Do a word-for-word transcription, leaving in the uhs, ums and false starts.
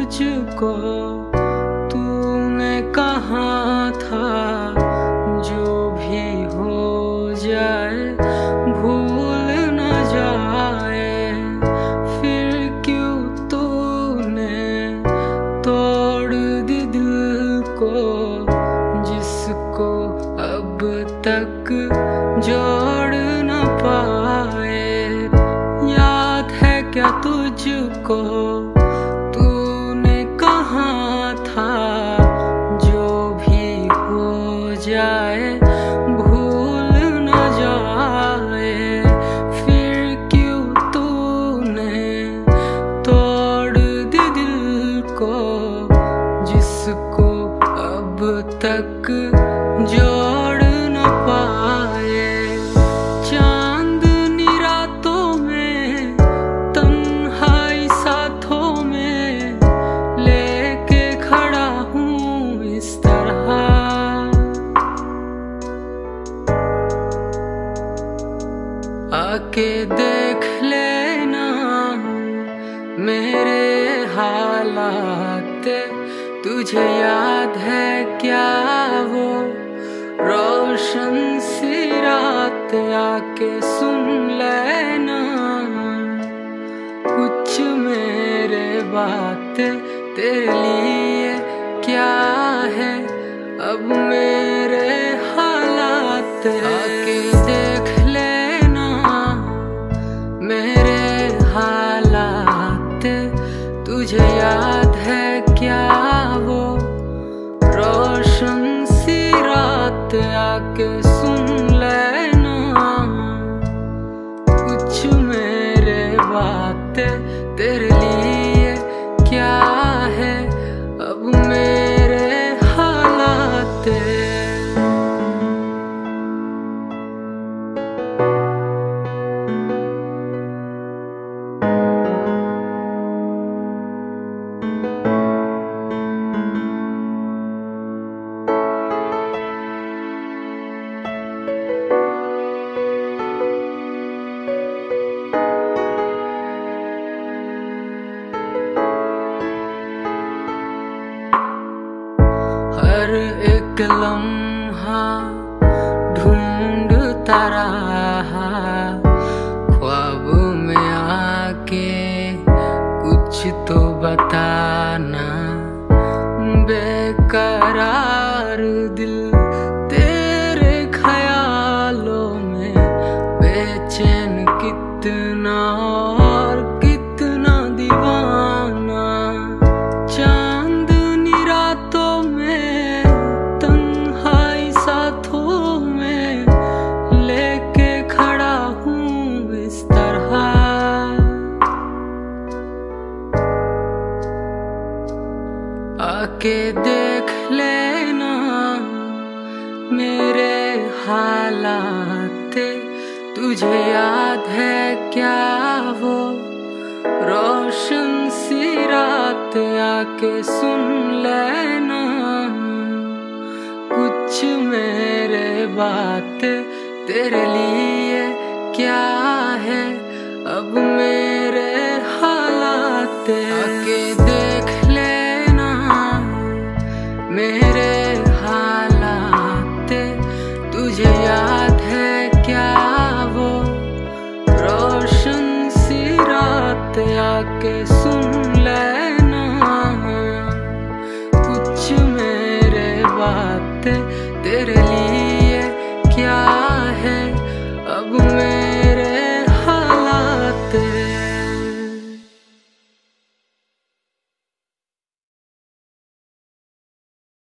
तुझको तूने कहा था जो भी हो जाए भूल न जाए, फिर क्यों तूने तोड़ दी दिल को जिसको अब तक जोड़ न पाए। याद है क्या तुझको तूने कहा था जो भी हो जाए भूल न जाए, फिर क्यों तूने तोड़ दी दिल को जिसको अब तक जोड़ न पाए। चांदनी रातों में तन्हाई साथों में लेके खड़ा हूँ इस तरह, आके देख लेना मेरे हालात। तुझे याद है क्या वो रोशन सी रात, आके सुन लेना कुछ मेरे बात तेरे लिए क्या है अब मेरे हालात। आके देख लेना मेरे हालात। तुझे याद है क्या वो रोशन सी रात, आके सुन लेना कुछ मेरे बात तेरे लिए क्या है अब मेरे हालात। हर एक लम्हा ढूंढता रहा ख्वाब में आके कुछ तो बताना। बेकरार दिल तेरे ख्यालों में बेचैन कितना और कितना दीवाना। चांदनी रातों में तन्हाई साथों में लेके खड़ा हूँ इस तरह, आके देख लेना मेरे हालात। तुझे याद है क्या वो रोशन सी रात, आके सुन लेना कुछ मेरे बात तेरे लिए क्या है अब मेरे हालात। आके